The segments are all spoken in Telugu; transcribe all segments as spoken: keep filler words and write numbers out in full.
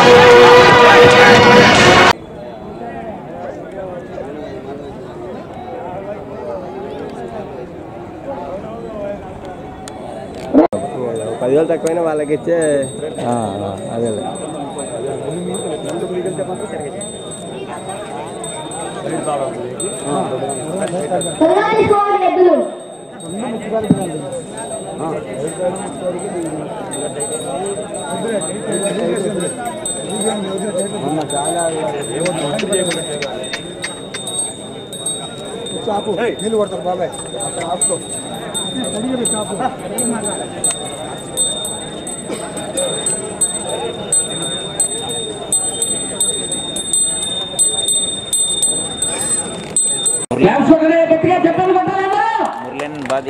పదివేలు తక్కువైనా వాళ్ళకి ఇచ్చే అదే చాపు నీళ్ళు కొడతారు బాబాయ్ ఆపుకో మురళీన్ బాది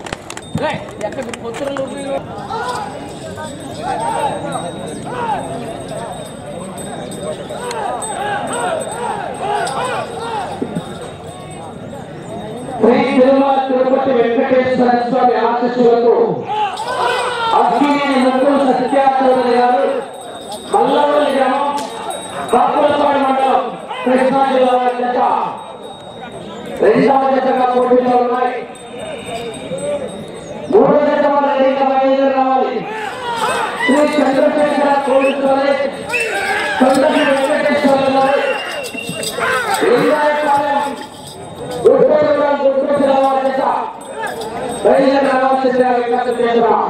తిరుపతి వెంకటేశ్వర స్వామి ఆశీస్సులతో అక్కినేని ముగ్గురు సత్యాచార్య గారు మల్లవల్లి గ్రామం కాకులపాడు మండలం కృష్ణా జిల్లా జత రెండవ జతగా పోటీలో ఉన్నాయి. మూడో జత రెడీగా బయలుదేరి రావాలి. శ్రీ చంద్రశేఖర కోల్డ్ స్టోరేజ్ కొండపల్లి వెంకటేశ్వర గారు బయలుదేరి రావాల్సిందిగా విజ్ఞప్తి చేస్తున్నాం.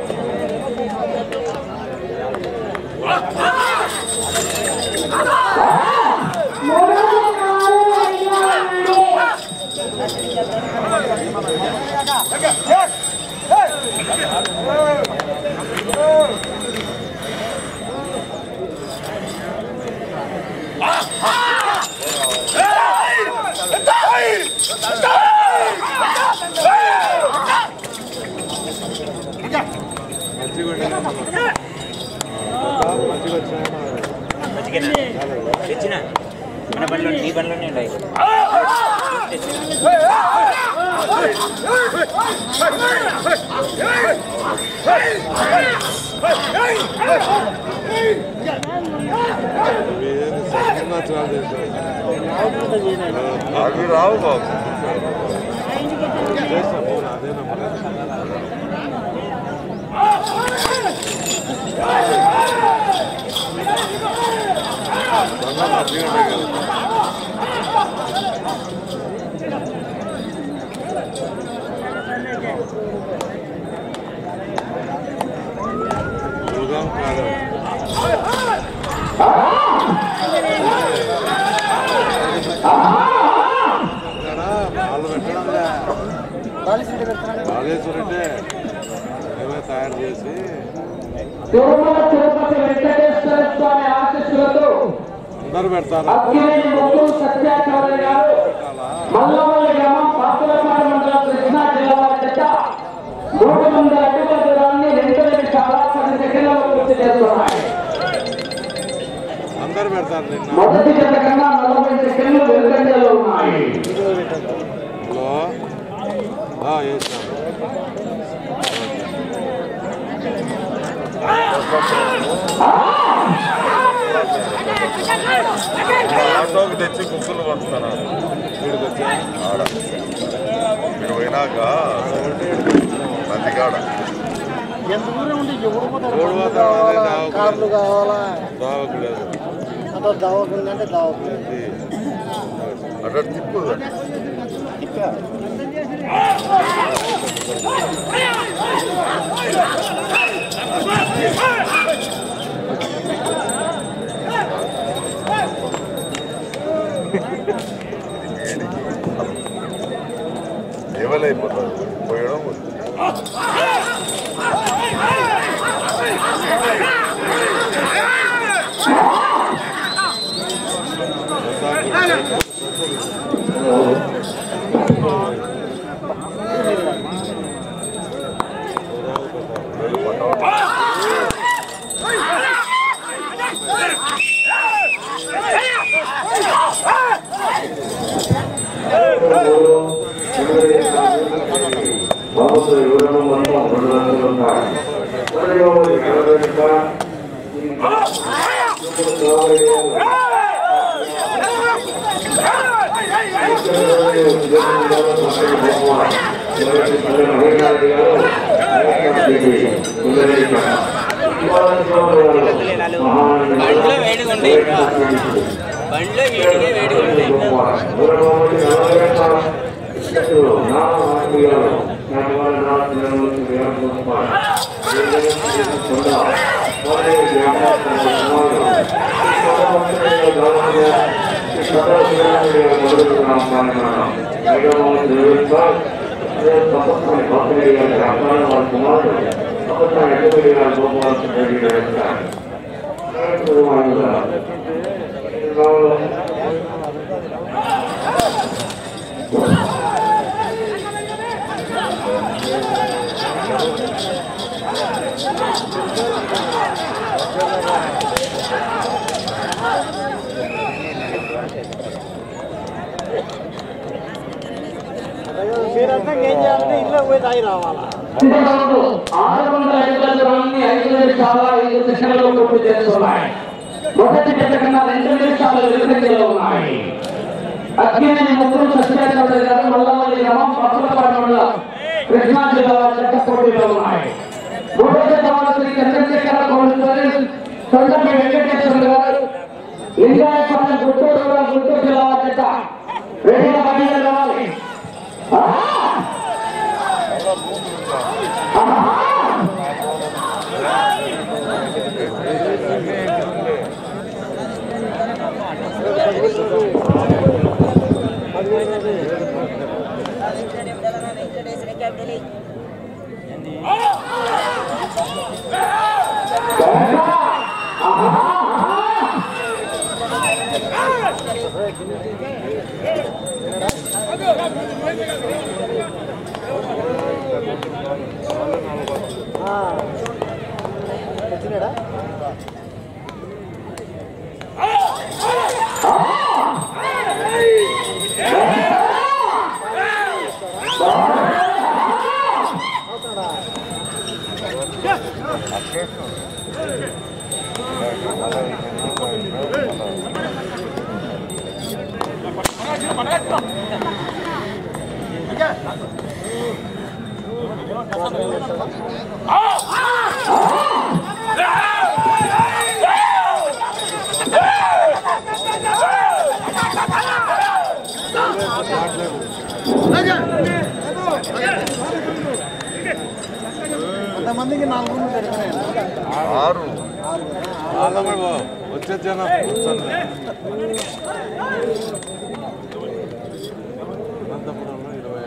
తెచ్చిన మన బండిలో నీ బండిలోనే ఉన్నాయి. అవి రావు బాబు కాళేశ్వరంటే మేమే తయారు చేసి తిరుమల తిరుపతి వెంకటేశ్వర స్వామి ఆశీస్సులతో అందరు పెడతారు. అక్కినేని ముగ్గురు సత్యాచార్య గారు మల్లవల్లి గ్రామం కాకులపాడు మండలం కృష్ణా జిల్లా జత మూడు వందల అడుగుల దూరాన్ని రెండు నిమిషాల పది సెకండ్లలో పూర్తి చేస్తున్నాయి. అందరు పెడతారు. నిన్న మొదటి జత కన్నా నలభై సెకండ్లు వెనుకంజలో ఉన్నాయి. హలో వేసాం ఆటోకి తెచ్చి కుక్కలు పడుతున్నా వీడికి వచ్చా ఆడ మీరు పోయినాక నందిగాడ కార్లు కావాలా దావకు లేదు దావకుందంటే దావకు అక్కడ తిప్పు తిప్పా ఎవరైపోతారు పోయడం బండ్లో వేడిగుండి బండ్లో వేడిగా వేడిగుండి ఏం చేయాలంటే ఇంట్లో పోయి తాగి రావాలా ఆరు వందల ఐదు దూరాన్ని ఐదు నిమిషాల ఐదు సెకండ్లలో పూర్తి చేస్తున్నాయి. మొదటి జత కన్నా రెండు నిమిషాలు వెనుకంజలో ఉన్నాయి. అక్కినేని ముగ్గురు సత్యనారాయణ గారు మల్లవల్లి గ్రామం పప్పులపాడు మండలం కృష్ణా జిల్లా జత పోటీలో ఉన్నాయి. మూడో జత శ్రీ చంద్రశేఖర కోడూరు సొంతపి వెంకటేశ్వర గారు లింగాయపాలెం గుంటూరు గుంటూరు జిల్లా జత రెడీగా బయలుదేరి రావాలి. వచ్చినాడా కొంతమందికి నాలుగు ఆరు వచ్చే జనం అనంతపురంలో ఇరవై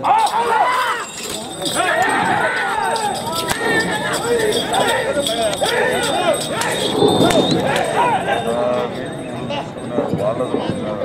వాళ్ళ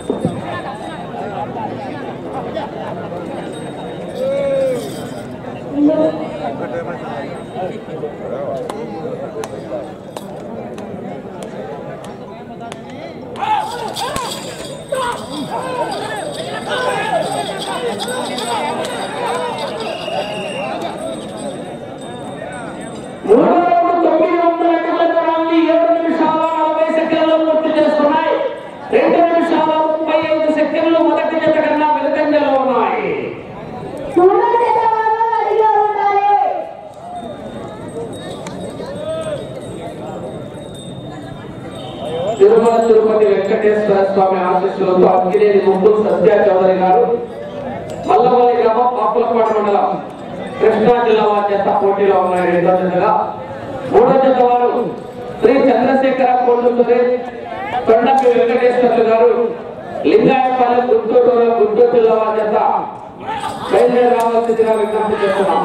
తిరుమల తిరుపతి వెంకటేశ్వర స్వామి ఆశీస్సులతో అక్కినేని ముగ్గురు సత్య చౌదరి గారు మల్లవల్లి గ్రామం పాపులపాడు మండలం కృష్ణా జిల్లా వారి జత పోటీలో ఉన్నాయి. రెండో జతగా మూడో జత వారు శ్రీ చంద్రశేఖర కోడూరు కొండపి వెంకటేశ్వర గారు లింగాయపాలెం గుంటూరు గుంటూరు జిల్లా వారి జత బయలుదేరి రావాల్సిందిగా విజ్ఞప్తి చేస్తున్నాం.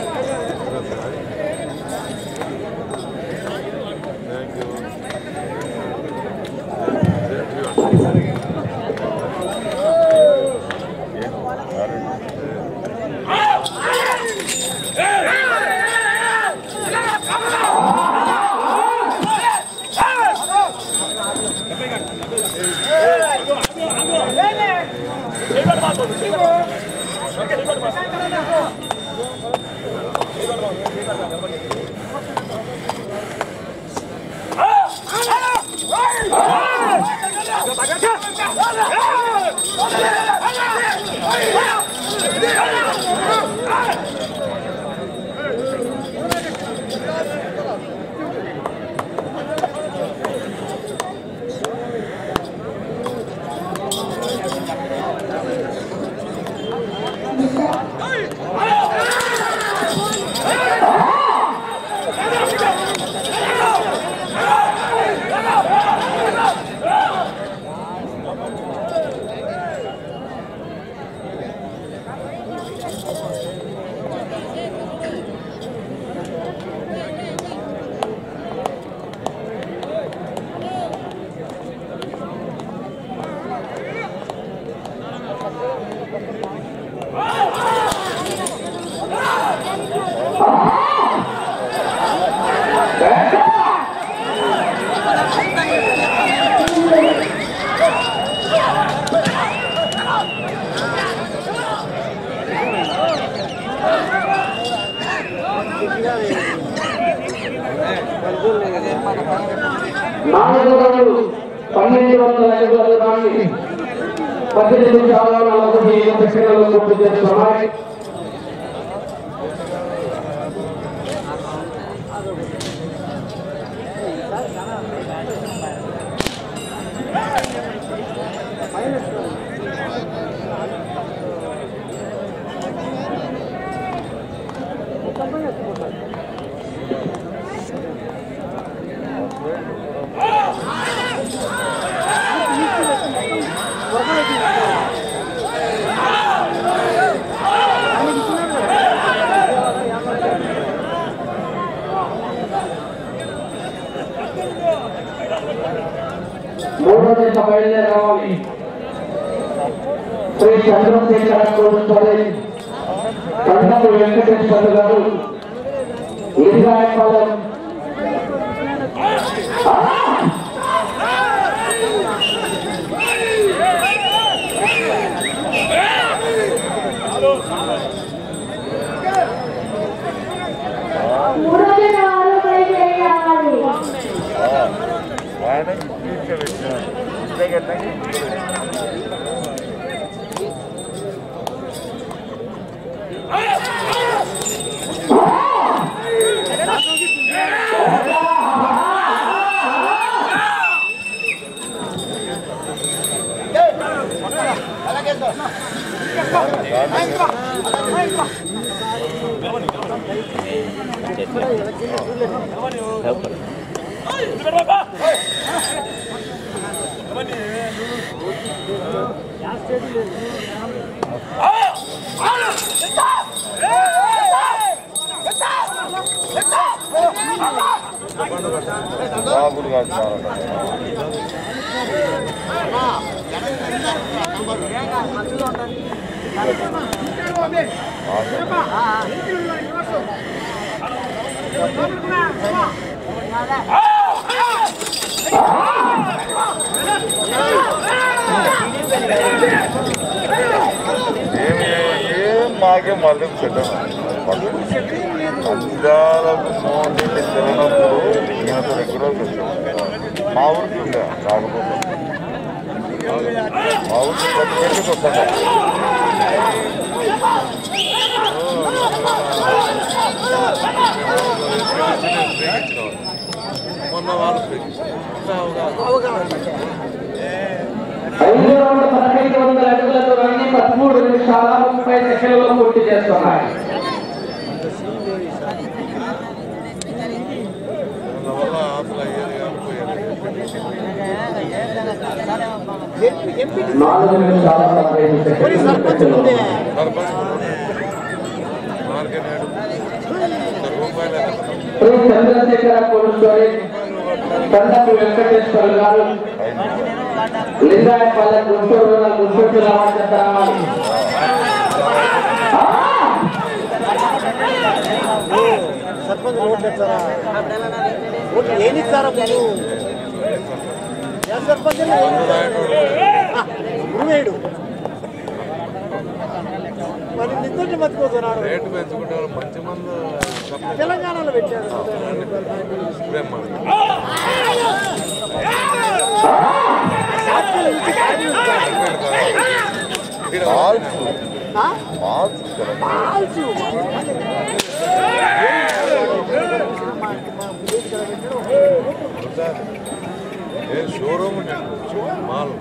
Thank you. నాలుగు రోజులు పన్నెండు వందల ఐదు దూరాన్ని పద్దెనిమిది నిమిషాల నలభై ఐదు సెకండ్లలో పూర్తి చేస్తున్నాయి. మూడో జత బయలుదేరి రావాలి. శ్రీ చంద్రశేఖర కోల్డ్ కండపు వెంకటేశ్వర గారు ఇరిగాయపాలెం మాకే మళ్ళీ పెట్టాను అందాలకు మోడీ తిరిగినప్పుడు ఈయనతో రెగ్యులర్ వచ్చాను. మా ఊరికి ఉండే కాకపోతే మా ఊరికి ప్రతి పెళ్ళికి వస్తాను. మొన్న వాళ్ళు ఐదు వందల పదహైదు వందల అడుగుల దూరాన్ని పదమూడు నిమిషాల ముప్పై సెకండ్లలో పూర్తి చేస్తున్నాయి. నాలుగు నిమిషాల పదహైదు సెకండ్లు. శ్రీ చంద్రశేఖర కోల్డ్ స్టోరేజ్ కండపు వెంకటేశ్వర గారు లింగాయపాలెం గుంటూరు గుంటూరు జిల్లా రావాలి. సర్పంచ్ ఓట్లు ఏనిస్తారా మరి నిద్రని మర్చిపోతున్నాడు. రేటు పెంచుకుంటే మంచి మంది తెలంగాణలో పెట్టారు. షోరూమ్ మాల్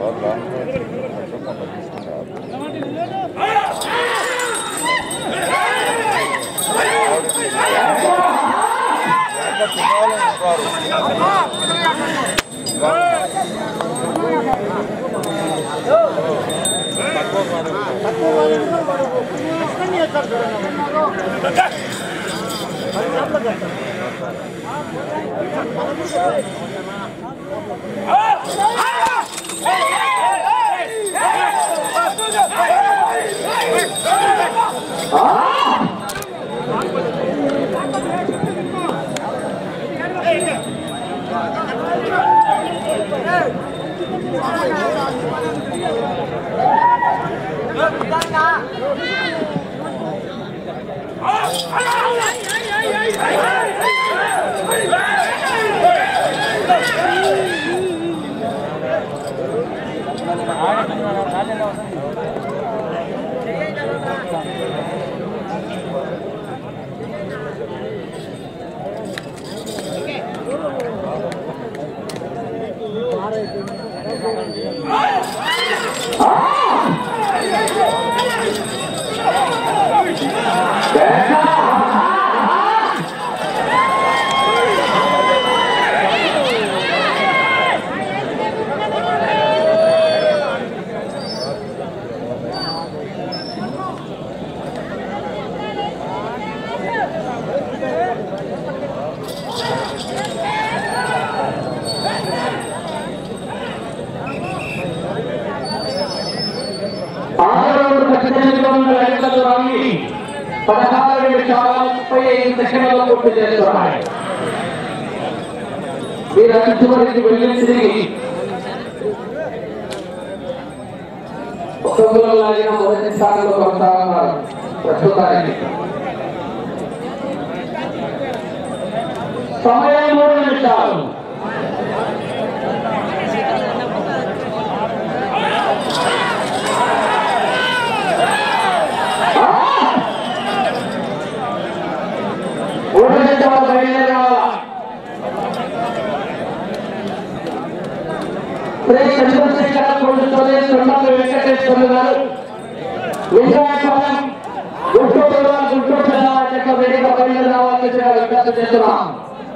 పదహారు నిమిషాల ముప్పై ఐదు సెకండ్లలో పూర్తి చేస్తున్నాయి. వీరందరి వరకు వెళ్ళి తిరిగి ఒక్కొక్కరు లాగిన మొదటి స్థానంలో కొనసాగుతున్నారు. ప్రస్తుతానికి సమయం మూడు నిమిషాలు. శ్రీ చంద్రశేఖర ప్రభుత్వమే సున్నాలు వెంకటేశ్వర గారు విజయపాలెం గుంటూరు గుంటూరు జిల్లా యొక్క వేదిక బయలు రావాల్సిందిగా విజ్ఞప్తి చేస్తున్నాం.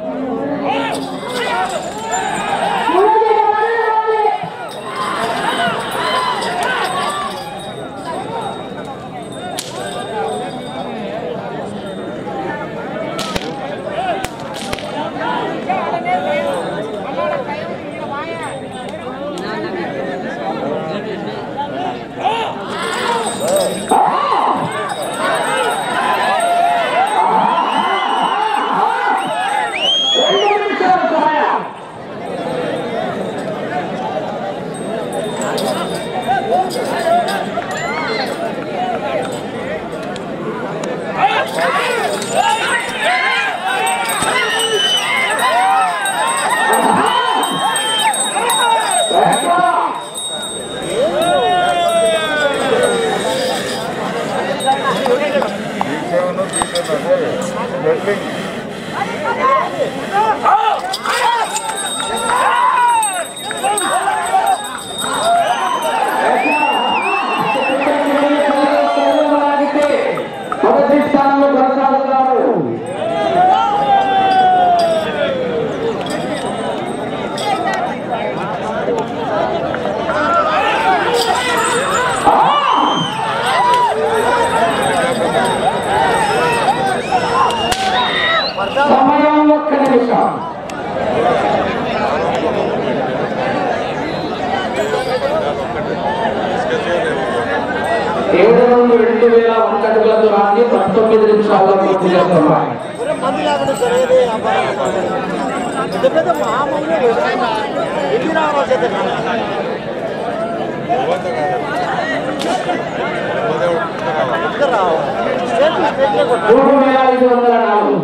మొదటి స్థానంలో కొనసాగుతున్నారు. సమయం ఒక్క నిమిషం. ఏడు నుండి రెండు వేల వంద అడుగుల దూరాన్ని పంతొమ్మిది నిమిషాల్లో పూర్తి చేస్తున్నాయి. మంది లేకుండా జరిగేది పెద్ద పెద్ద మహామంది మూడు వేల ఐదు వందల నాలుగు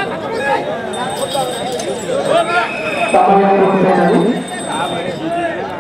సమయం పూర్తయినది.